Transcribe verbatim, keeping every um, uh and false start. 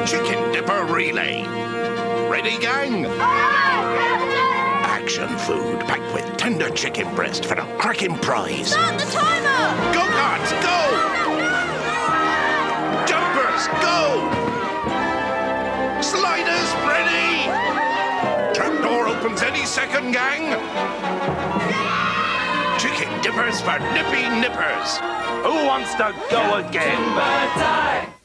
Chicken dipper relay. Ready, gang? Action food packed with tender chicken breast for a cracking prize. Start the timer! Go-karts, go! Jumpers, go! Sliders, ready! Trapdoor opens any second, gang. Chicken dippers for nippy nippers. Who wants to go again? Timber time!